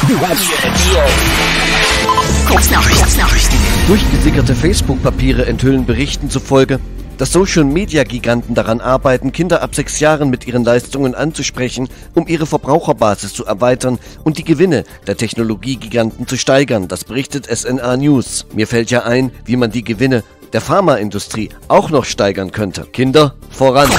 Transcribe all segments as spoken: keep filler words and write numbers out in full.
Kurznachrichten. Durchgesickerte Facebook-Papiere enthüllen Berichten zufolge, dass Social-Media-Giganten daran arbeiten, Kinder ab sechs Jahren mit ihren Leistungen anzusprechen, um ihre Verbraucherbasis zu erweitern und die Gewinne der Technologiegiganten zu steigern. Das berichtet S N A News. Mir fällt ja ein, wie man die Gewinne der Pharmaindustrie auch noch steigern könnte. Kinder voran.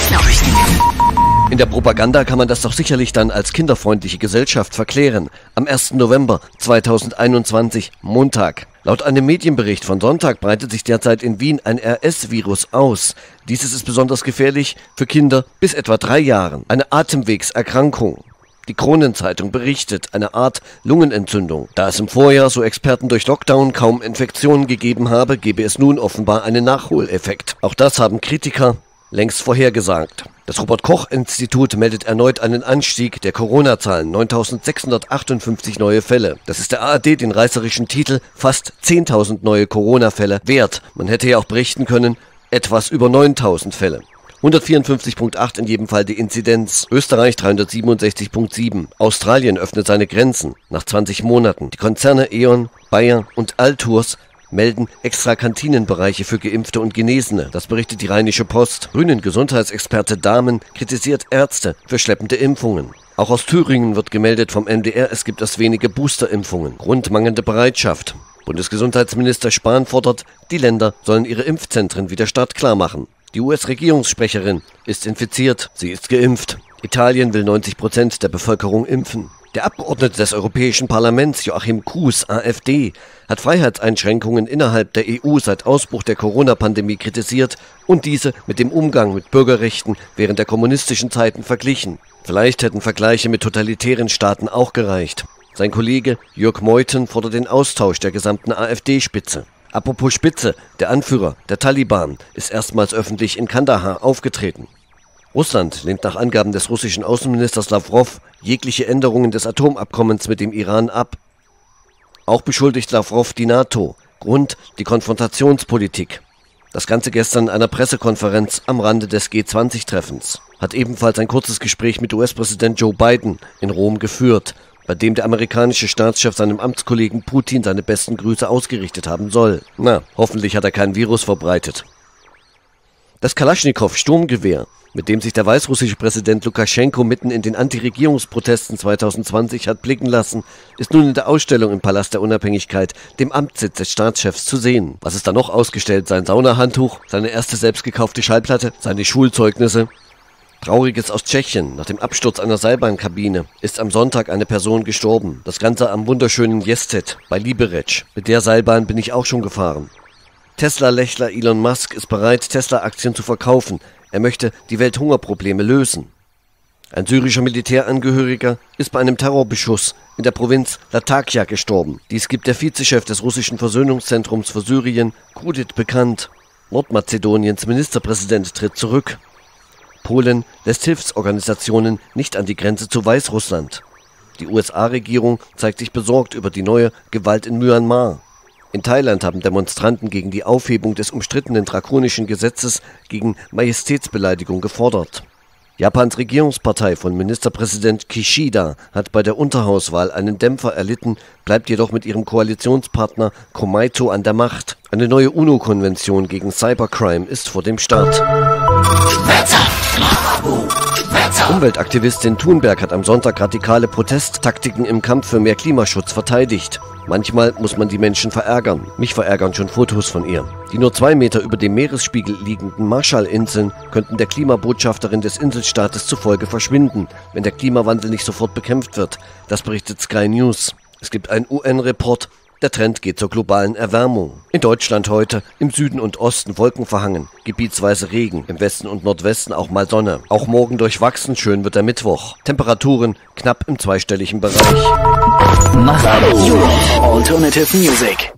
In der Propaganda kann man das doch sicherlich dann als kinderfreundliche Gesellschaft verklären. Am ersten November zweitausendeinundzwanzig, Montag. Laut einem Medienbericht von Sonntag breitet sich derzeit in Wien ein R S-Virus aus. Dieses ist besonders gefährlich für Kinder bis etwa drei Jahren. Eine Atemwegserkrankung. Die Kronenzeitung berichtet, eine Art Lungenentzündung. Da es im Vorjahr, so Experten, durch Lockdown kaum Infektionen gegeben habe, gebe es nun offenbar einen Nachholeffekt. Auch das haben Kritiker längst vorhergesagt. Das Robert-Koch-Institut meldet erneut einen Anstieg der Corona-Zahlen, neuntausendsechshundertachtundfünfzig neue Fälle. Das ist der A R D den reißerischen Titel fast zehntausend neue Corona-Fälle wert. Man hätte ja auch berichten können, etwas über neuntausend Fälle. hundertvierundfünfzig Komma acht in jedem Fall die Inzidenz. Österreich dreihundertsiebenundsechzig Komma sieben. Australien öffnet seine Grenzen nach zwanzig Monaten. Die Konzerne E.ON, Bayer und Altours melden extra Kantinenbereiche für Geimpfte und Genesene. Das berichtet die Rheinische Post. Grünen Gesundheitsexperte Dahmen kritisiert Ärzte für schleppende Impfungen. Auch aus Thüringen wird gemeldet vom M D R, es gibt erst wenige Boosterimpfungen. Grund mangelnde Bereitschaft. Bundesgesundheitsminister Spahn fordert, die Länder sollen ihre Impfzentren wieder startklar machen. Die U S-Regierungssprecherin ist infiziert, sie ist geimpft. Italien will neunzig Prozent der Bevölkerung impfen. Der Abgeordnete des Europäischen Parlaments, Joachim Kuhs, A f D, hat Freiheitseinschränkungen innerhalb der E U seit Ausbruch der Corona-Pandemie kritisiert und diese mit dem Umgang mit Bürgerrechten während der kommunistischen Zeiten verglichen. Vielleicht hätten Vergleiche mit totalitären Staaten auch gereicht. Sein Kollege Jörg Meuthen fordert den Austausch der gesamten A f D-Spitze. Apropos Spitze, der Anführer der Taliban ist erstmals öffentlich in Kandahar aufgetreten. Russland lehnt nach Angaben des russischen Außenministers Lavrov jegliche Änderungen des Atomabkommens mit dem Iran ab. Auch beschuldigt Lavrov die NATO. Grund die Konfrontationspolitik. Das Ganze gestern in einer Pressekonferenz am Rande des G zwanzig Treffens. Hat ebenfalls ein kurzes Gespräch mit U S-Präsident Joe Biden in Rom geführt, bei dem der amerikanische Staatschef seinem Amtskollegen Putin seine besten Grüße ausgerichtet haben soll. Na, hoffentlich hat er kein Virus verbreitet. Das Kalaschnikow-Sturmgewehr, mit dem sich der weißrussische Präsident Lukaschenko mitten in den Anti-Regierungsprotesten zweitausendzwanzig hat blicken lassen, ist nun in der Ausstellung im Palast der Unabhängigkeit, dem Amtssitz des Staatschefs, zu sehen. Was ist da noch ausgestellt? Sein Saunahandtuch, seine erste selbst gekaufte Schallplatte, seine Schulzeugnisse. Trauriges aus Tschechien. Nach dem Absturz einer Seilbahnkabine ist am Sonntag eine Person gestorben. Das Ganze am wunderschönen Jested bei Liberec. Mit der Seilbahn bin ich auch schon gefahren. Tesla-Lächler Elon Musk ist bereit, Tesla-Aktien zu verkaufen. Er möchte die Welthungerprobleme lösen. Ein syrischer Militärangehöriger ist bei einem Terrorbeschuss in der Provinz Latakia gestorben. Dies gibt der Vizechef des russischen Versöhnungszentrums für Syrien, Kudit, bekannt. Nordmazedoniens Ministerpräsident tritt zurück. Polen lässt Hilfsorganisationen nicht an die Grenze zu Weißrussland. Die U S A-Regierung zeigt sich besorgt über die neue Gewalt in Myanmar. In Thailand haben Demonstranten gegen die Aufhebung des umstrittenen drakonischen Gesetzes gegen Majestätsbeleidigung gefordert. Japans Regierungspartei von Ministerpräsident Kishida hat bei der Unterhauswahl einen Dämpfer erlitten, bleibt jedoch mit ihrem Koalitionspartner Komeito an der Macht. Eine neue UNO-Konvention gegen Cybercrime ist vor dem Start. Umweltaktivistin Thunberg hat am Sonntag radikale Protesttaktiken im Kampf für mehr Klimaschutz verteidigt. Manchmal muss man die Menschen verärgern. Mich verärgern schon Fotos von ihr. Die nur zwei Meter über dem Meeresspiegel liegenden Marshallinseln könnten der Klimabotschafterin des Inselstaates zufolge verschwinden, wenn der Klimawandel nicht sofort bekämpft wird. Das berichtet Sky News. Es gibt einen U N-Report. Der Trend geht zur globalen Erwärmung. In Deutschland heute im Süden und Osten wolkenverhangen, gebietsweise Regen, im Westen und Nordwesten auch mal Sonne. Auch morgen durchwachsen, schön wird der Mittwoch. Temperaturen knapp im zweistelligen Bereich. Mach Alternative Music.